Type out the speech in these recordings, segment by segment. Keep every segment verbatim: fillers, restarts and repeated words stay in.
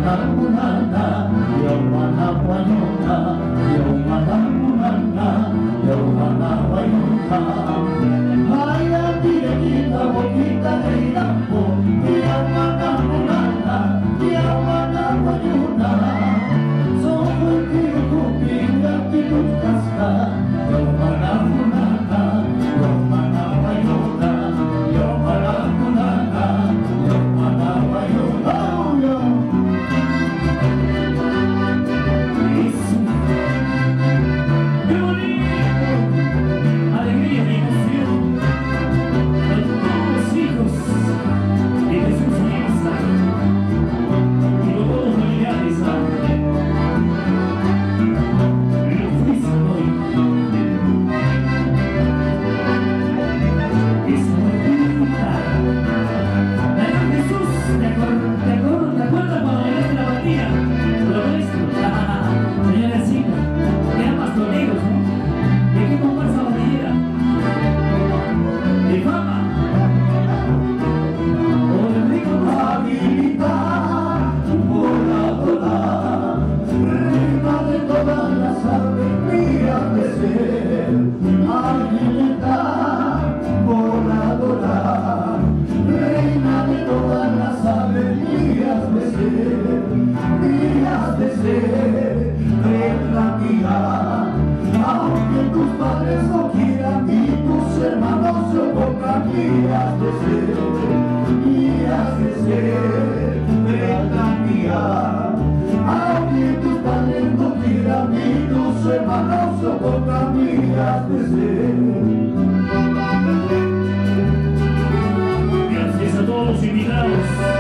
Gracias a todos los invitados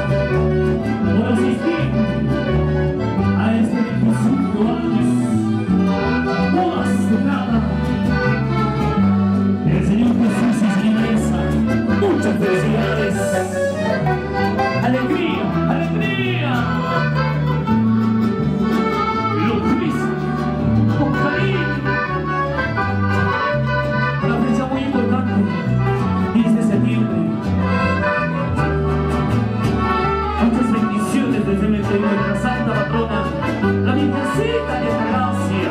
por asistir a este veinticinco años bodas de plata del Señor Jesús y Señora Elsa. Muchas felicidades, alegría, alegría. Lo triste, con cariño. Una fecha muy importante, diez de septiembre. Muchas bendiciones desde el cementerio de la Santa Patrona, la Virgencita de la Gracia.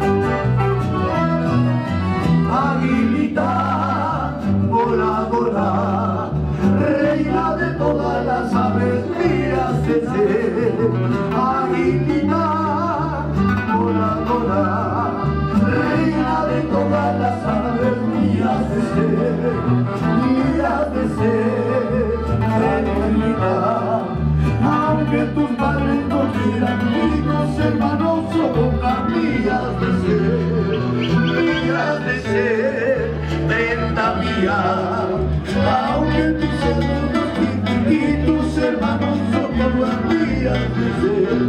Aguilita voladora, reina de todas las aves mías de ser. Aguilita voladora, reina de todas las aves mías de ser, mías de ser, reina. Aunque tus padres no quieran, ni tus hermanos son mías de ser, mías de ser, treinta mía. Aunque tus hermanos y tus hermanos son mías de ser.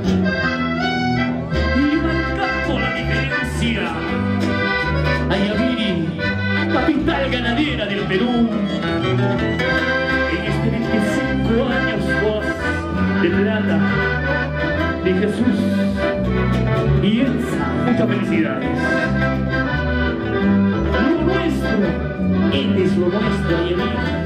Y marcando la diferencia, Ayaviri, capital ganadera del Perú, en este veinticinco años de plata de Jesús y Elsa. Muchas felicidades. Lo nuestro, Él es lo nuestro, Ayaviri.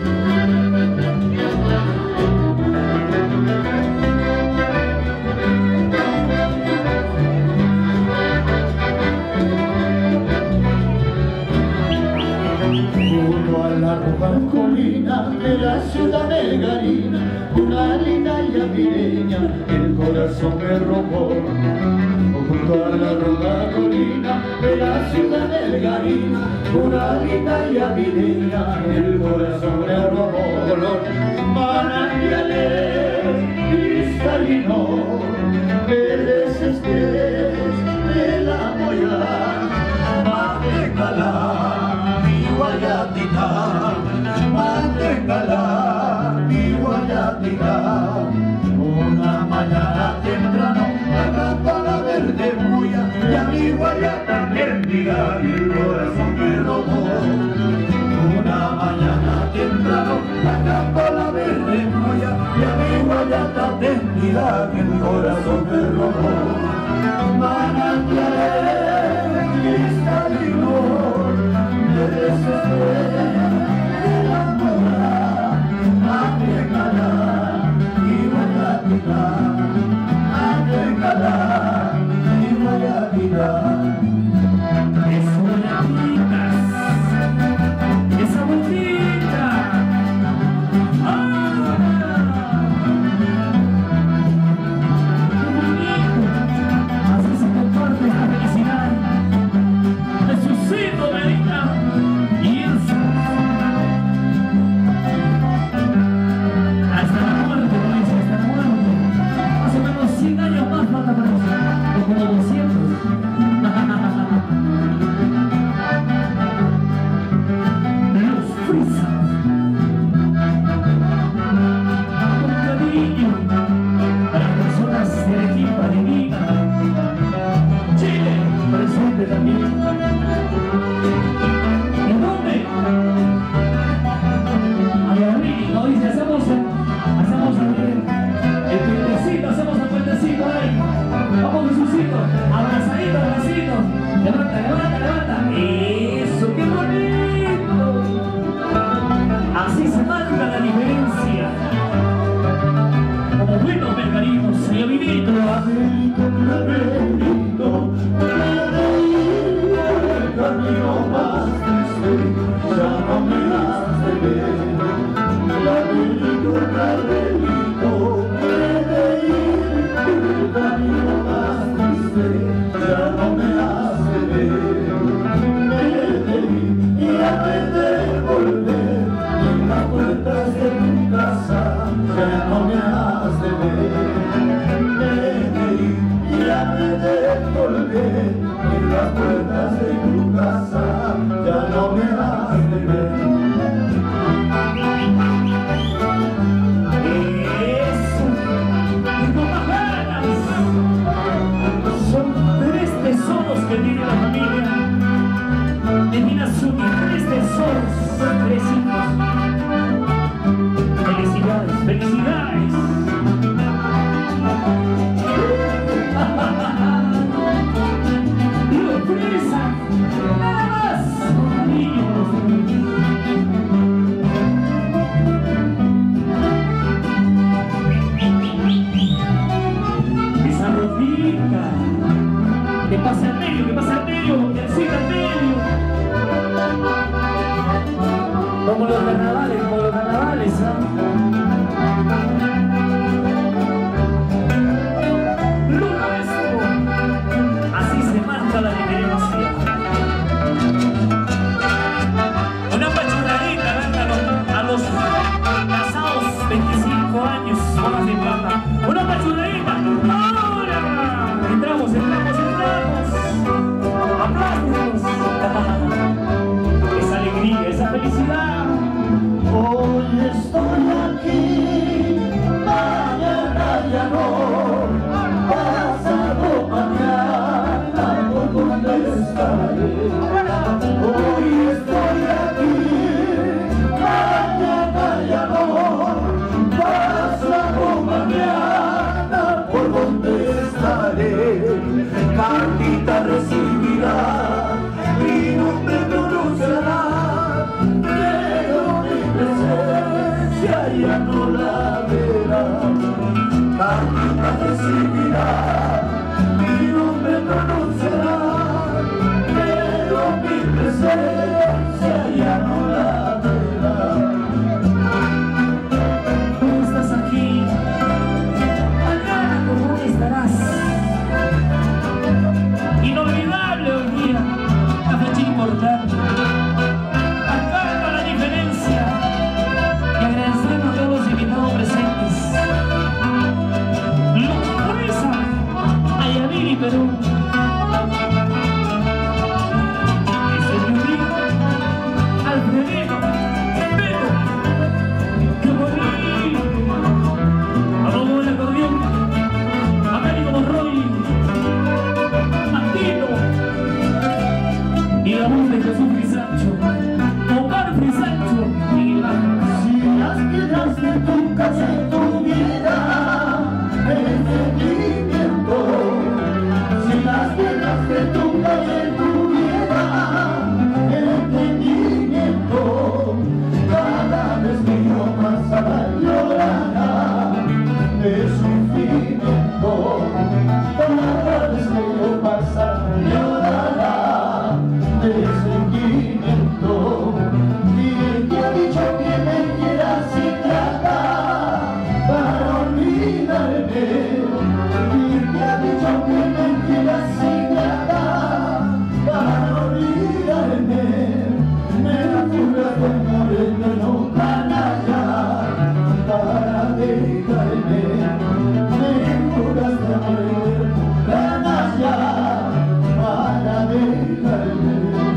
Junto a la roja colina de la ciudad de Garín, una linda yavireña el corazón me robó. Junto a la roja colina de la ciudad de Garín, una linda yavireña el corazón me robó. Color manantiales cristalinos, verdes estés de la moya, mantecala mi guayatina, mantecala mi guayatina. Una mañana temprano acá la verde moya y a mi guayata tendida el corazón me robó. Una mañana temprano acá la verde moya y a mi guayata tendida el corazón me robó. Manantiales cristalinos, desesperé de la moya, mantecala mi guayatina. abrazadito, abrazadito. Levanta, levanta, levanta. Eso, qué bonito. Así se marca la diferencia. Como buenos mercadinos, señor Vivito. Américo, Américo, el camino más triste, ya no me hace ver. Américo, Américo, puede ir, el camino más triste, ya no me hace ver. Me de ir y a de volver, en las puertas de tu casa, ya no me hace ver. De volver en las puertas de tu casa, ya no me has de ver. Eso, y con más ganas. Son tres tesoros que tiene la familia de Minazumi, tres tesoros, tres hijos. Felicidades, felicidades. Que pase al medio, que pase al medio, que siga al medio. Como los carnavales, como los carnavales, ¿ah? Lo nuestro. Así se marca la diferencia. Una pachurradita, ¿verdad? A los casados veinticinco años, más de plata. Una pachurradita. ¡Ahora! Entramos, entramos, entramos. ¡Aplausos! Esa alegría, esa felicidad. Hoy estoy aquí, mañana ya no, pasado mañana por donde estaré. Hoy estoy aquí, mañana ya no, pasado mañana por donde estaré. Cartita recibirá, mi nombre pronunciará, pero mi presencia ya no la verá. Cartita recibirá, mi nombre pronunciará, pero mi presencia ya no la verá. Tú estás aquí, mañana por dónde estarás. Inolvidable hoy día, la fecha importante. Marcando la diferencia y agradeciendo a todos los invitados presentes. Locureza, Ayaví y Perú. Ese es mi amigo, Alfredito, Pedro, qué bonito. A todo el acordeón, Américo Monroy. Y la voz de Jesús Frisancho, Omar Frisancho y la... Si las piedras de tu casa y tu vida entendimiento, si las piedras de tu casa y tu vida entendimiento, cada vez que yo pasaba llorará de sufrimiento, cada vez que yo pasaba llorará de sentimiento. Y el que ha dicho que me quiera sin tratar para olvidarme, y el que ha dicho que me quiera sin tratar para olvidarme, me da fuga de amores de no canalla para dejarme, me fugas de amores de no canalla para dejarme.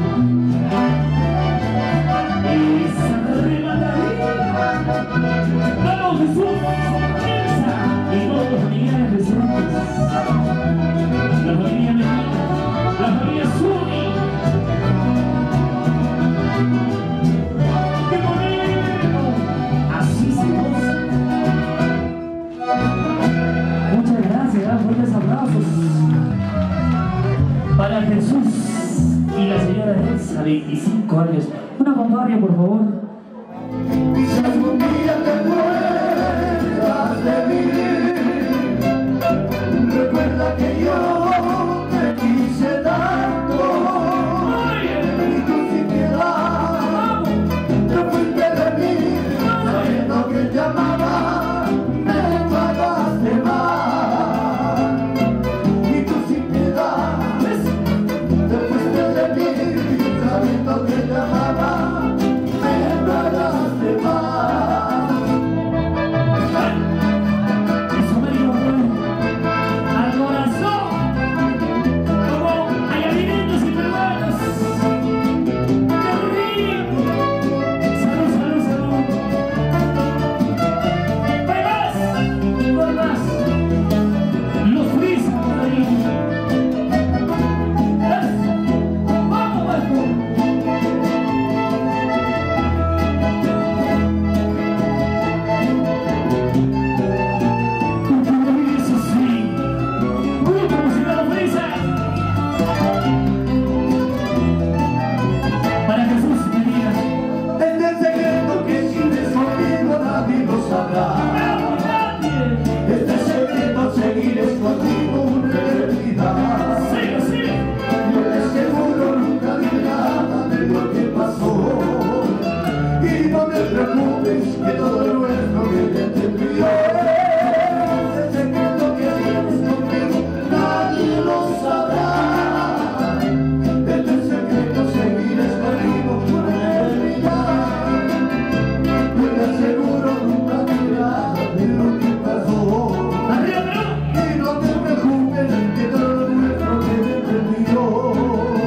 Esa rematadita, vamos Jesús, Elsa y todos los familiares. dar fuertes aplausos para Jesús y la señora Elsa, veinticinco años. Una fanfarria, por favor. Si algún día te acuerdas de mí, recuerda que yo te quise tanto, y tú sin piedad te fuiste de mí, sabiendo que te amaba, me pagaste mal. Y tú sin piedad te fuiste de mí, sabiendo que te amaba, me pagaste mal. Eso me dio al corazón, como hay alimentos y peruanos. ¡Qué rico! Salud, salud, salud. ¡Hay más! ¡Hay más! Los frisos por ahí. ¡Eso! ¡Vamos, Vasco! Eso sí, bruto musical frisa. Para Jesús, me digas. Es el secreto que si conmigo nadie lo sabrá. ¡Vamos, nadie! Este secreto seguir escondido una eternidad. ¡Sigue, sigue! Yo de seguro nunca diré nada de lo que pasó. Y no te preocupes que todo lo nuestro viene de Dios. Este secreto que tienes conmigo nadie lo sabrá. Este secreto seguir escondido una eternidad. Yo te aseguro nunca diré nada de lo que pasó. ¡Arriba, Perú! Y no te preocupes que todo lo nuestro viene de Dios.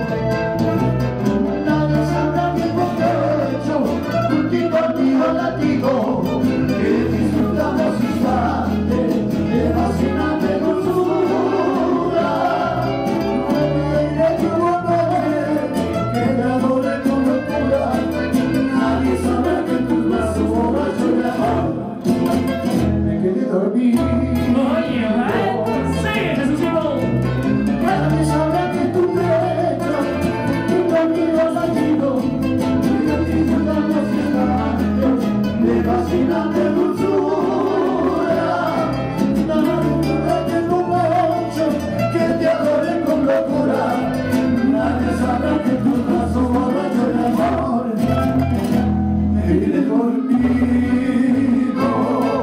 Nadie sabrá que con derecho, contigo a ti o latigo, que disfrutamos instantes de fascinante dulzura. No me diré tu amor, que te adore con locura. Nadie sabrá que en tus brazos borracho de amor me quedé dormido. Oye, ¿eh? ¡Sigue, Jesucito! Nadie sabrá que tu pecho, tu conmigo latido, y de ti disfrutamos instantes de fascinante dulzura. Nadie sabrá que tu pecho, que te adore con locura. Nadie sabrá que tu brazo borracho de amor me quedé dormido.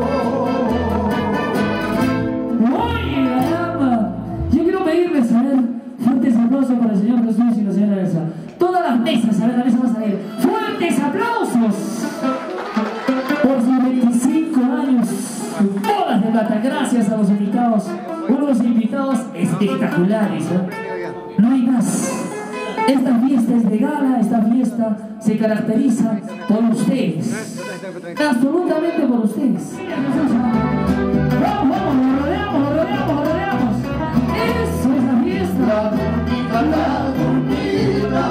¡Oye, caramba! Yo quiero pedirles, a ver, fuertes aplausos para el Señor Jesús y la señora Elsa. Todas las mesas, a ver, la mesa va a salir. ¡Fuertes aplausos! Por sus veinticinco años, bodas de plata. Gracias a los invitados, unos invitados espectaculares, ¿eh? No hay más. Esta fiesta es de gala, esta fiesta se caracteriza por ustedes. Absolutamente por ustedes. Vamos, vamos, lo rodeamos, lo rodeamos, lo rodeamos. Eso es la fiesta. La dormida, la dormida.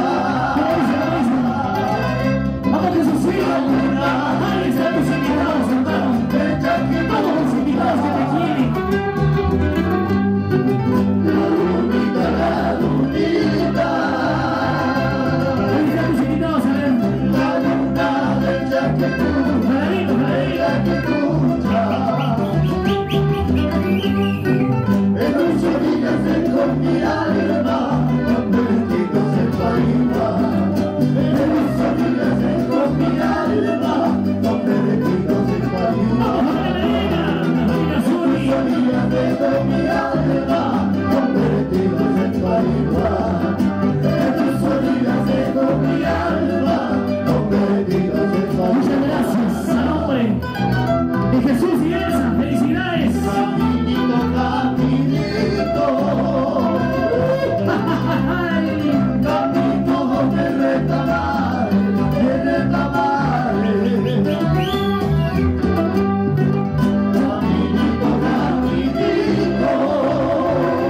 Vamos, Jesucito. Ahí están tus invitados, hermano. Todos los invitados que te quieren. La dormida, la dormida. Ahí están tus invitados, a ver. La luna del Yaquetú, Jaladito, jaladito. Yaquetú. En tus orillas se con mi alma, donde benditos el país. En tus orillas se con mi alma, donde benditos el país. Vamos, Jaladita. Jaladita Zuri. En tus orillas se con mi alma, donde benditos el país. En tus orillas se con mi alma, donde benditos el país. Muchas gracias. A nombre de Jesús y Elsa, felicidades. Caminito, caminito, camino donde retamar, de retamar. Caminito, caminito,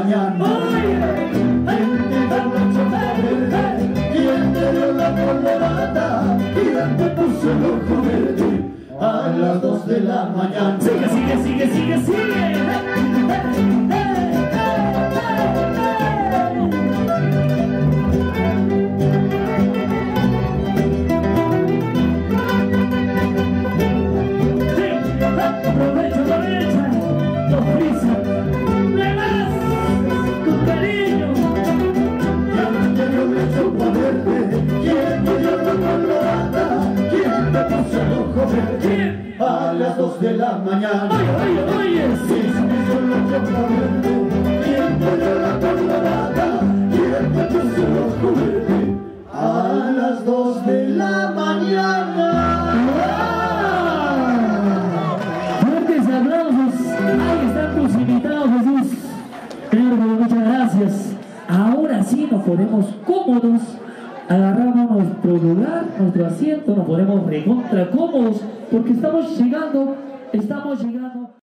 mañana. ¿Quién te dio la chapa verde? ¿Quién te dio la colorada? ¿Quién te puso el ojo verde? A las dos de la mañana. Sigue, sigue, sigue, sigue, sigue. Aprovecha, aprovecha, no frisa, de más, con cariño. ¿Quién te dio la chapa verde? ¿Quién te dio la colorada? ¿Quién te puso el ojo verde? A las dos de la mañana. Oye, oye, oye, sí. ¿Quién te dio la chapa verde? ¿Quién te dio la colorada? ¿Quién te puso el ojo verde? A las dos de la mañana. Fuertes aplausos. Ahí están tus invitados, Jesús. Señor, muchas gracias. Ahora sí nos ponemos cómodos. Agarramos nuestro lugar, nuestro asiento, nos ponemos recontra cómodos porque estamos llegando, estamos llegando.